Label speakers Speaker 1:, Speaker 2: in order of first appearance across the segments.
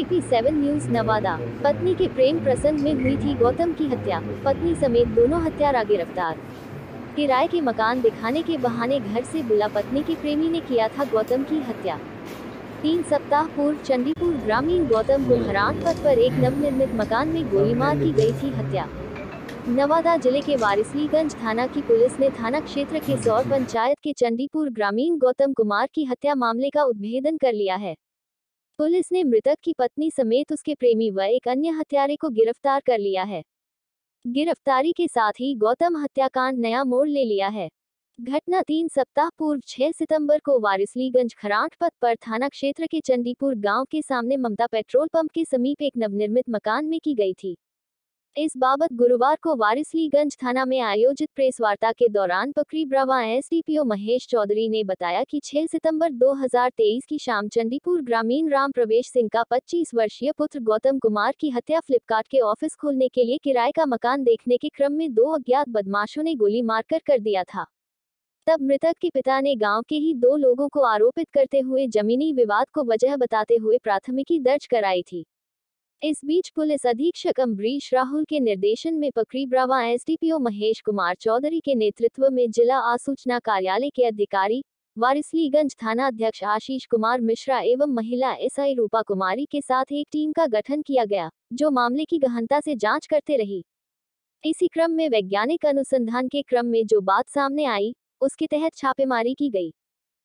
Speaker 1: AP7 news Nawada. पत्नी के प्रेम प्रसंग में हुई थी गौतम की हत्या, पत्नी समेत दोनों हत्यारा गिरफ्तार। किराए के मकान दिखाने के बहाने घर से बुला पत्नी के प्रेमी ने किया था गौतम की हत्या। 3 सप्ताह पूर्व चंडीपुर ग्रामीण गौतम कुम्हरान पथ पर एक नवनिर्मित मकान में गोली मार की गई थी हत्या। नवादा जिले के वारिसलीगंज थाना की पुलिस ने थाना क्षेत्र के सौर पंचायत के चंडीपुर ग्रामीण गौतम कुमार की हत्या मामले का उद्भेदन कर लिया है। पुलिस ने मृतक की पत्नी समेत उसके प्रेमी व एक अन्य हत्यारे को गिरफ्तार कर लिया है। गिरफ्तारी के साथ ही गौतम हत्याकांड नया मोड़ ले लिया है। घटना 3 सप्ताह पूर्व 6 सितंबर को वारिसलीगंज खरांठ पथ पर थाना क्षेत्र के चंडीपुर गांव के सामने ममता पेट्रोल पंप के समीप एक नवनिर्मित मकान में की गई थी। इस बाबत गुरुवार को वारिसलीगंज थाना में आयोजित प्रेस वार्ता के दौरान पकरीब्रावा SDPO महेश चौधरी ने बताया कि 6 सितंबर 2023 की शाम चंडीपुर ग्रामीण राम प्रवेश सिंह का 25 वर्षीय पुत्र गौतम कुमार की हत्या फ्लिपकार्ट के ऑफिस खोलने के लिए किराए का मकान देखने के क्रम में 2 अज्ञात बदमाशों ने गोली मारकर कर दिया था। तब मृतक के पिता ने गांव के ही 2 लोगों को आरोपित करते हुए जमीनी विवाद को वजह बताते हुए प्राथमिकी दर्ज कराई थी। इस बीच पुलिस अधीक्षक अम्बरीश राहुल के निर्देशन में पकरीब्रावा SDPO महेश कुमार चौधरी के नेतृत्व में जिला आसूचना कार्यालय के अधिकारी, वारिसलीगंज थाना अध्यक्ष आशीष कुमार मिश्रा एवं महिला SI रूपा कुमारी के साथ एक टीम का गठन किया गया, जो मामले की गहनता से जांच करते रही। इसी क्रम में वैज्ञानिक अनुसंधान के क्रम में जो बात सामने आई, उसके तहत छापेमारी की गई।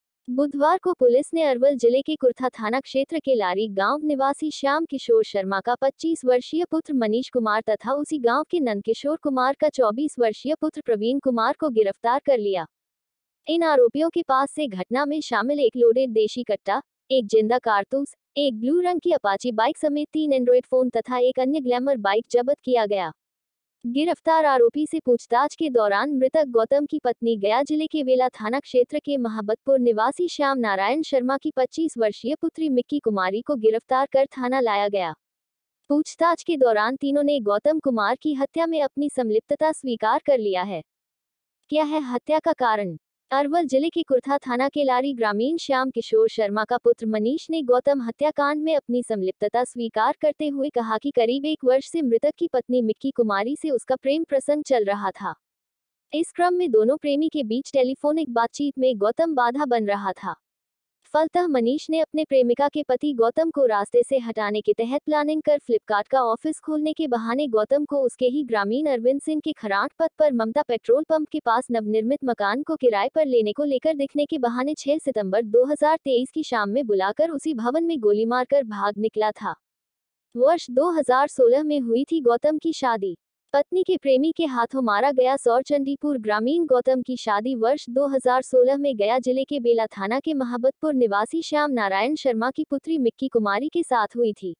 Speaker 1: बुधवार को पुलिस ने अरवल जिले के कुर्था थाना क्षेत्र के लारी गांव निवासी श्याम किशोर शर्मा का 25 वर्षीय पुत्र मनीष कुमार तथा उसी गांव के नंदकिशोर कुमार का 24 वर्षीय पुत्र प्रवीण कुमार को गिरफ्तार कर लिया। इन आरोपियों के पास से घटना में शामिल एक लोडेड देशी कट्टा, एक जिंदा कारतूस, एक ब्लू रंग की अपाची बाइक समेत 3 एंड्रॉइड फोन तथा एक अन्य ग्लैमर बाइक जब्त किया गया। गिरफ्तार आरोपी से पूछताछ के दौरान मृतक गौतम की पत्नी गया जिले के वेला थाना क्षेत्र के महाबतपुर निवासी श्याम नारायण शर्मा की 25 वर्षीय पुत्री मिक्की कुमारी को गिरफ्तार कर थाना लाया गया। पूछताछ के दौरान तीनों ने गौतम कुमार की हत्या में अपनी संलिप्तता स्वीकार कर लिया है। क्या है हत्या का कारण? अरवल जिले के कुर्था थाना के लारी ग्रामीण श्याम किशोर शर्मा का पुत्र मनीष ने गौतम हत्याकांड में अपनी संलिप्तता स्वीकार करते हुए कहा कि करीब 1 वर्ष से मृतक की पत्नी मिक्की कुमारी से उसका प्रेम प्रसंग चल रहा था। इस क्रम में दोनों प्रेमी के बीच टेलीफोनिक बातचीत में गौतम बाधा बन रहा था। फलतः मनीष ने अपने प्रेमिका के पति गौतम को रास्ते से हटाने के तहत प्लानिंग कर फ्लिपकार्ट का ऑफिस खोलने के बहाने गौतम को उसके ही ग्रामीण अरविंद सिंह के खरांठ पथ पर ममता पेट्रोल पंप के पास नवनिर्मित मकान को किराए पर लेने को लेकर दिखने के बहाने 6 सितंबर 2023 की शाम में बुलाकर उसी भवन में गोली मारकर भाग निकला था। वर्ष 2016 में हुई थी गौतम की शादी। पत्नी के प्रेमी के हाथों मारा गया सौर चंडीपुर ग्रामीण गौतम की शादी वर्ष 2016 में गया जिले के बेला थाना के महाबतपुर निवासी श्याम नारायण शर्मा की पुत्री मिक्की कुमारी के साथ हुई थी।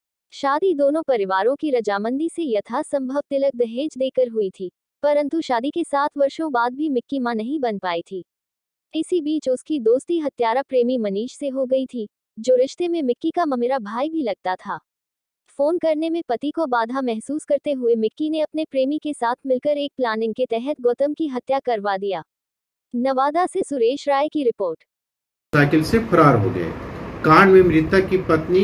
Speaker 1: शादी दोनों परिवारों की रजामंदी से यथासंभव तिलक दहेज देकर हुई थी, परंतु शादी के 7 वर्षों बाद भी मिक्की मां नहीं बन पाई थी। इसी बीच उसकी दोस्ती हत्यारा प्रेमी मनीष से हो गई थी, जो रिश्ते में मिक्की का ममेरा भाई भी लगता था। फोन करने में पति को बाधा महसूस करते हुए मिक्की ने अपने प्रेमी के साथ मिलकर एक प्लानिंग के तहत गौतम की हत्या करवा दिया। नवादा से सुरेश राय की रिपोर्ट।
Speaker 2: साइकिल से फरार हो गए। कांड में मृतक की पत्नी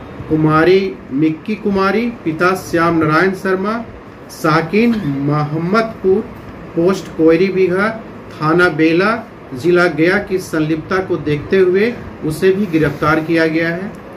Speaker 2: कुमारी मिक्की कुमारी, पिता श्याम नारायण शर्मा, साकिन मोहम्मदपुर, पोस्ट कोयरी बीघा, थाना बेला, जिला गया की संलिप्तता को देखते हुए उसे भी गिरफ्तार किया गया है।